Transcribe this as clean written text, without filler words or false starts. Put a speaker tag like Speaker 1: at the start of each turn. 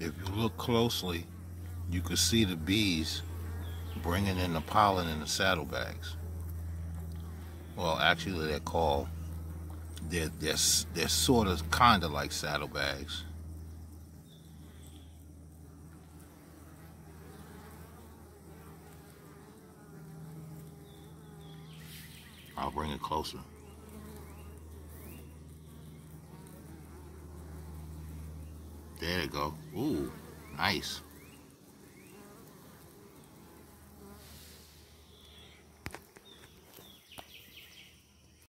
Speaker 1: if you look closely, you can see the bees bringing in the pollen in the saddlebags. Well, actually, they're sort of kind of like saddlebags. I'll bring it closer. There you go. Ooh, nice.